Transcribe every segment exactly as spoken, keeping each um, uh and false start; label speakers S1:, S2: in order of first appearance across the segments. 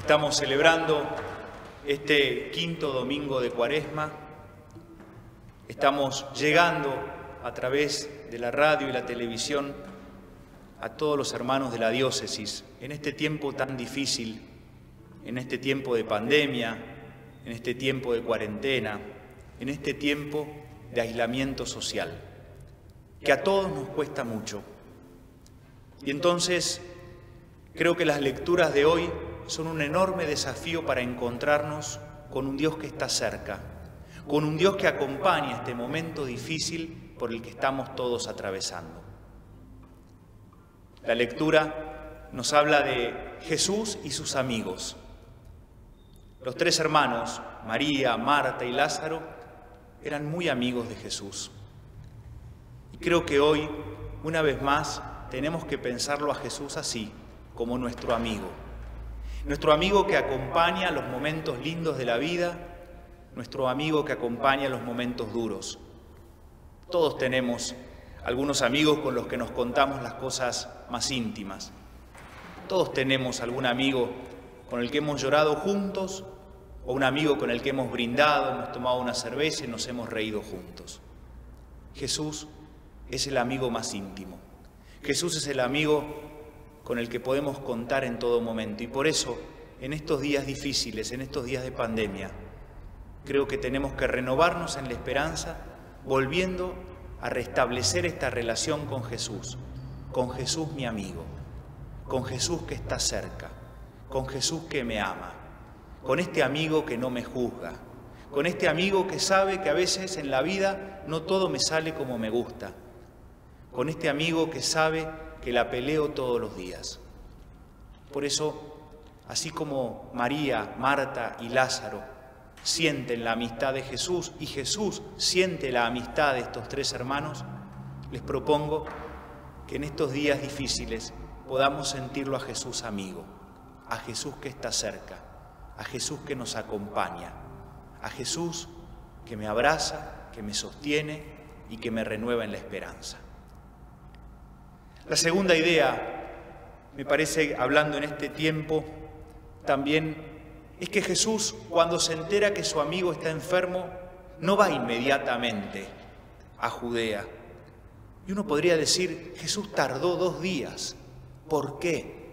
S1: Estamos celebrando este quinto domingo de Cuaresma. Estamos llegando a través de la radio y la televisión a todos los hermanos de la diócesis en este tiempo tan difícil, en este tiempo de pandemia, en este tiempo de cuarentena, en este tiempo de aislamiento social, que a todos nos cuesta mucho. Y entonces creo que las lecturas de hoy son un enorme desafío para encontrarnos con un Dios que está cerca, con un Dios que acompaña este momento difícil por el que estamos todos atravesando. La lectura nos habla de Jesús y sus amigos. Los tres hermanos, María, Marta y Lázaro, eran muy amigos de Jesús. Y creo que hoy, una vez más, tenemos que pensarlo a Jesús así, como nuestro amigo. Nuestro amigo que acompaña los momentos lindos de la vida, nuestro amigo que acompaña los momentos duros. Todos tenemos algunos amigos con los que nos contamos las cosas más íntimas. Todos tenemos algún amigo con el que hemos llorado juntos o un amigo con el que hemos brindado, hemos tomado una cerveza y nos hemos reído juntos. Jesús es el amigo más íntimo. Jesús es el amigo con el que podemos contar en todo momento. Y por eso, en estos días difíciles, en estos días de pandemia, creo que tenemos que renovarnos en la esperanza, volviendo a restablecer esta relación con Jesús, con Jesús mi amigo, con Jesús que está cerca, con Jesús que me ama, con este amigo que no me juzga, con este amigo que sabe que a veces en la vida no todo me sale como me gusta, con este amigo que sabe que la peleo todos los días. Por eso, así como María, Marta y Lázaro sienten la amistad de Jesús y Jesús siente la amistad de estos tres hermanos, les propongo que en estos días difíciles podamos sentirlo a Jesús amigo, a Jesús que está cerca, a Jesús que nos acompaña, a Jesús que me abraza, que me sostiene y que me renueva en la esperanza. La segunda idea, me parece, hablando en este tiempo, también es que Jesús, cuando se entera que su amigo está enfermo, no va inmediatamente a Judea. Y uno podría decir, Jesús tardó dos días. ¿Por qué?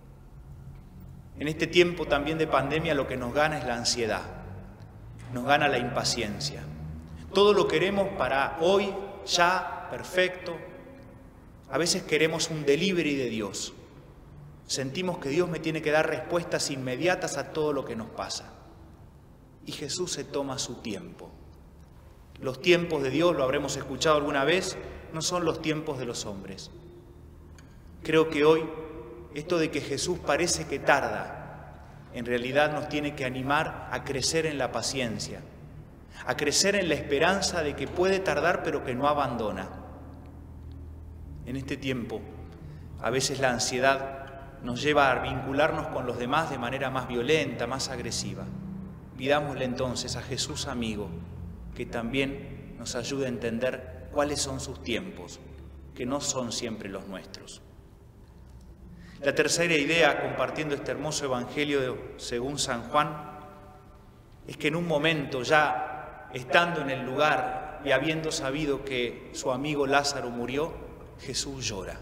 S1: En este tiempo también de pandemia lo que nos gana es la ansiedad, nos gana la impaciencia. Todo lo queremos para hoy, ya, perfecto. A veces queremos un delivery de Dios. Sentimos que Dios me tiene que dar respuestas inmediatas a todo lo que nos pasa. Y Jesús se toma su tiempo. Los tiempos de Dios, lo habremos escuchado alguna vez, no son los tiempos de los hombres. Creo que hoy esto de que Jesús parece que tarda, en realidad nos tiene que animar a crecer en la paciencia, a crecer en la esperanza de que puede tardar pero que no abandona. En este tiempo, a veces la ansiedad nos lleva a vincularnos con los demás de manera más violenta, más agresiva. Pidámosle entonces a Jesús amigo que también nos ayude a entender cuáles son sus tiempos, que no son siempre los nuestros. La tercera idea, compartiendo este hermoso evangelio según San Juan, es que en un momento ya estando en el lugar y habiendo sabido que su amigo Lázaro murió, Jesús llora.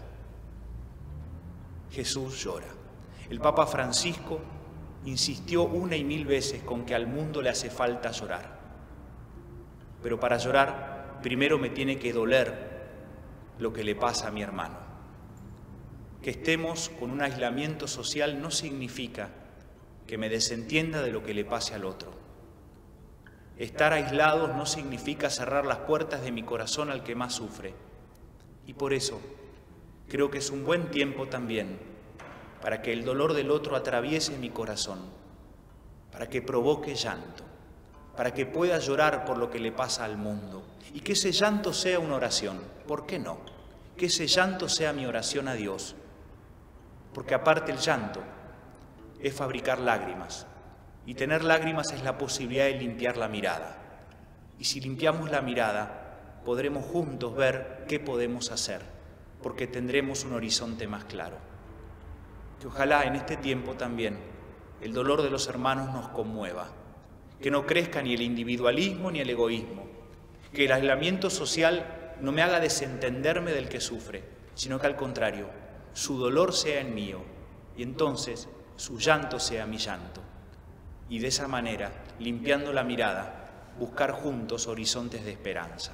S1: Jesús llora. El Papa Francisco insistió una y mil veces con que al mundo le hace falta llorar. Pero para llorar, primero me tiene que doler lo que le pasa a mi hermano. Que estemos con un aislamiento social no significa que me desentienda de lo que le pase al otro. Estar aislados no significa cerrar las puertas de mi corazón al que más sufre. Y por eso creo que es un buen tiempo también para que el dolor del otro atraviese mi corazón, para que provoque llanto, para que pueda llorar por lo que le pasa al mundo y que ese llanto sea una oración. ¿Por qué no? Que ese llanto sea mi oración a Dios, porque aparte el llanto es fabricar lágrimas y tener lágrimas es la posibilidad de limpiar la mirada. Y si limpiamos la mirada, podremos juntos ver qué podemos hacer, porque tendremos un horizonte más claro. Que ojalá en este tiempo también el dolor de los hermanos nos conmueva, que no crezca ni el individualismo ni el egoísmo, que el aislamiento social no me haga desentenderme del que sufre, sino que al contrario, su dolor sea el mío y entonces su llanto sea mi llanto. Y de esa manera, limpiando la mirada, buscar juntos horizontes de esperanza.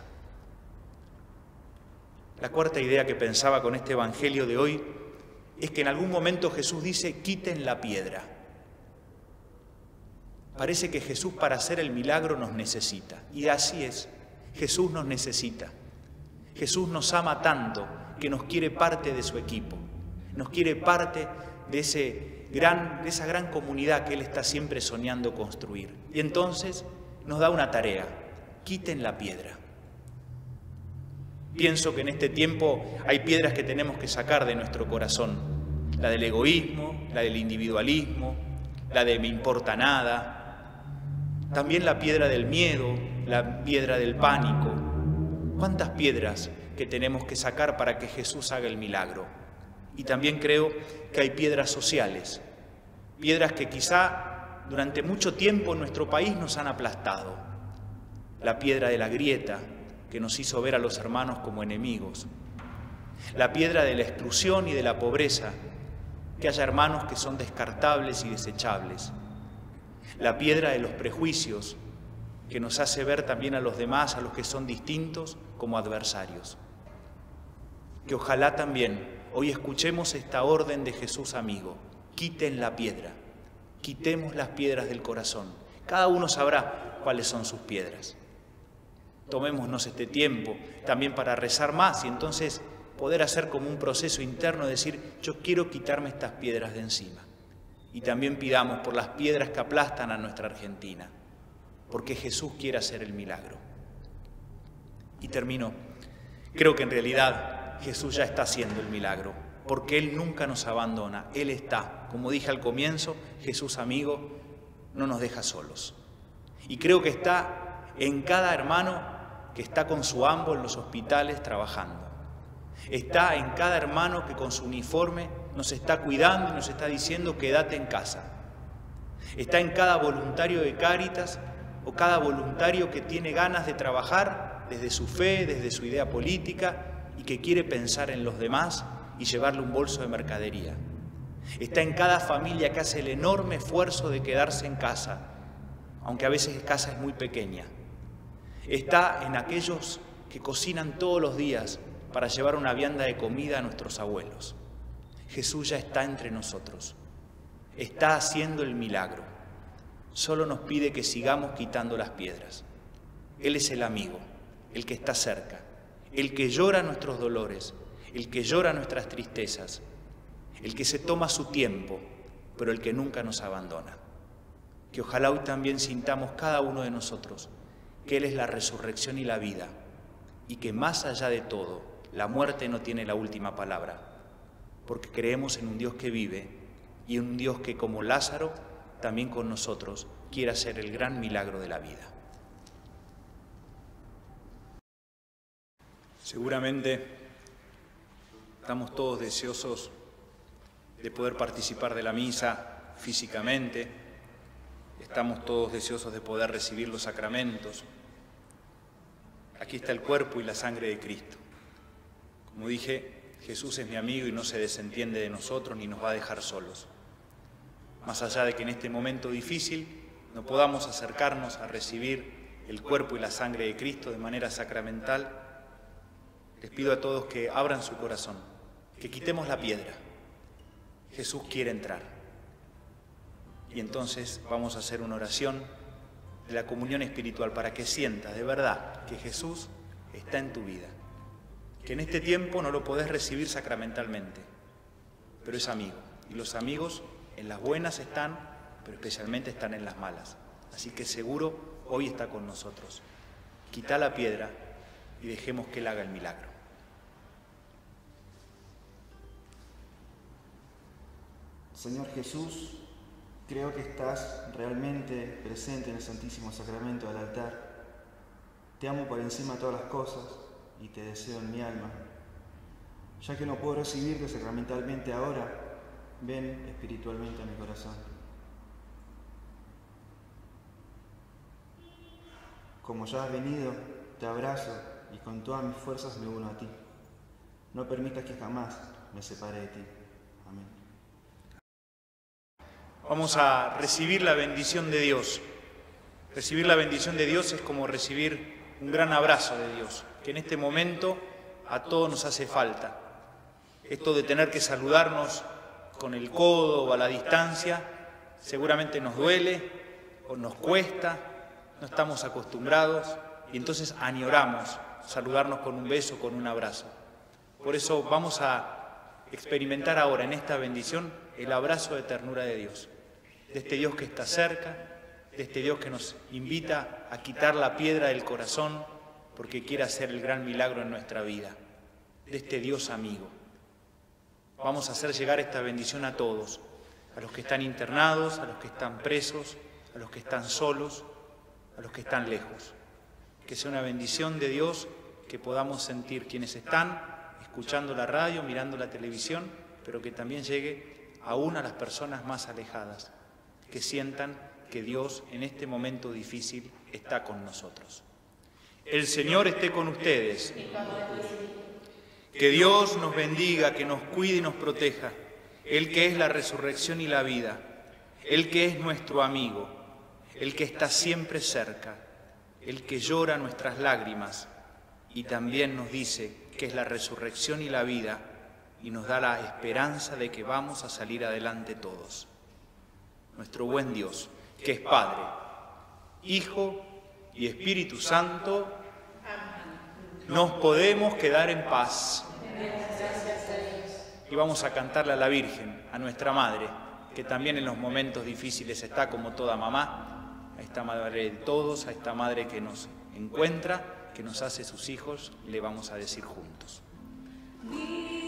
S1: La cuarta idea que pensaba con este evangelio de hoy es que en algún momento Jesús dice, quiten la piedra. Parece que Jesús para hacer el milagro nos necesita. Y así es, Jesús nos necesita. Jesús nos ama tanto que nos quiere parte de su equipo. Nos quiere parte de, ese gran, de esa gran comunidad que Él está siempre soñando construir. Y entonces nos da una tarea, quiten la piedra. Pienso que en este tiempo hay piedras que tenemos que sacar de nuestro corazón. La del egoísmo, la del individualismo, la de me importa nada. También la piedra del miedo, la piedra del pánico. ¿Cuántas piedras que tenemos que sacar para que Jesús haga el milagro? Y también creo que hay piedras sociales, piedras que quizá durante mucho tiempo en nuestro país nos han aplastado. La piedra de la grieta, que nos hizo ver a los hermanos como enemigos. La piedra de la exclusión y de la pobreza, que haya hermanos que son descartables y desechables. La piedra de los prejuicios, que nos hace ver también a los demás, a los que son distintos, como adversarios. Que ojalá también hoy escuchemos esta orden de Jesús amigo, quiten la piedra, quitemos las piedras del corazón. Cada uno sabrá cuáles son sus piedras. Tomémonos este tiempo también para rezar más y entonces poder hacer como un proceso interno, decir, yo quiero quitarme estas piedras de encima. Y también pidamos por las piedras que aplastan a nuestra Argentina, porque Jesús quiere hacer el milagro. Y termino. Creo que en realidad Jesús ya está haciendo el milagro, porque Él nunca nos abandona. Él está, como dije al comienzo, Jesús amigo, no nos deja solos. Y creo que está en cada hermano que está con su ambo en los hospitales trabajando. Está en cada hermano que con su uniforme nos está cuidando y nos está diciendo quédate en casa. Está en cada voluntario de Cáritas o cada voluntario que tiene ganas de trabajar desde su fe, desde su idea política y que quiere pensar en los demás y llevarle un bolso de mercadería. Está en cada familia que hace el enorme esfuerzo de quedarse en casa, aunque a veces la casa es muy pequeña. Está en aquellos que cocinan todos los días para llevar una vianda de comida a nuestros abuelos. Jesús ya está entre nosotros. Está haciendo el milagro. Solo nos pide que sigamos quitando las piedras. Él es el amigo, el que está cerca, el que llora nuestros dolores, el que llora nuestras tristezas, el que se toma su tiempo, pero el que nunca nos abandona. Que ojalá hoy también sintamos cada uno de nosotros que Él es la resurrección y la vida, y que más allá de todo, la muerte no tiene la última palabra, porque creemos en un Dios que vive y en un Dios que, como Lázaro, también con nosotros quiere hacer el gran milagro de la vida. Seguramente estamos todos deseosos de poder participar de la misa físicamente. Estamos todos deseosos de poder recibir los sacramentos. Aquí está el cuerpo y la sangre de Cristo. Como dije, Jesús es mi amigo y no se desentiende de nosotros ni nos va a dejar solos. Más allá de que en este momento difícil no podamos acercarnos a recibir el cuerpo y la sangre de Cristo de manera sacramental, les pido a todos que abran su corazón, que quitemos la piedra. Jesús quiere entrar. Y entonces vamos a hacer una oración de la comunión espiritual para que sientas de verdad que Jesús está en tu vida. Que en este tiempo no lo podés recibir sacramentalmente, pero es amigo. Y los amigos en las buenas están, pero especialmente están en las malas. Así que seguro hoy está con nosotros. Quita la piedra y dejemos que Él haga el milagro.
S2: Señor Jesús, creo que estás realmente presente en el Santísimo Sacramento del altar. Te amo por encima de todas las cosas y te deseo en mi alma. Ya que no puedo recibirte sacramentalmente ahora, ven espiritualmente a mi corazón. Como ya has venido, te abrazo y con todas mis fuerzas me uno a ti. No permitas que jamás me separe de ti. Amén.
S1: Vamos a recibir la bendición de Dios. Recibir la bendición de Dios es como recibir un gran abrazo de Dios, que en este momento a todos nos hace falta. Esto de tener que saludarnos con el codo o a la distancia, seguramente nos duele o nos cuesta, no estamos acostumbrados y entonces añoramos saludarnos con un beso, con un abrazo. Por eso vamos a experimentar ahora en esta bendición el abrazo de ternura de Dios, de este Dios que está cerca, de este Dios que nos invita a quitar la piedra del corazón porque quiere hacer el gran milagro en nuestra vida, de este Dios amigo. Vamos a hacer llegar esta bendición a todos, a los que están internados, a los que están presos, a los que están solos, a los que están lejos. Que sea una bendición de Dios que podamos sentir quienes están escuchando la radio, mirando la televisión, pero que también llegue aún a las personas más alejadas, que sientan que Dios en este momento difícil está con nosotros. El Señor esté con ustedes. Que Dios nos bendiga, que nos cuide y nos proteja. Él que es la resurrección y la vida. Él que es nuestro amigo. El que está siempre cerca. El que llora nuestras lágrimas. Y también nos dice que es la resurrección y la vida y nos da la esperanza de que vamos a salir adelante todos. Nuestro buen Dios, que es Padre, Hijo y Espíritu Santo, nos podemos quedar en paz. Y vamos a cantarle a la Virgen, a nuestra Madre, que también en los momentos difíciles está como toda mamá, a esta Madre de todos, a esta Madre que nos encuentra, que nos hace sus hijos, le vamos a decir juntos.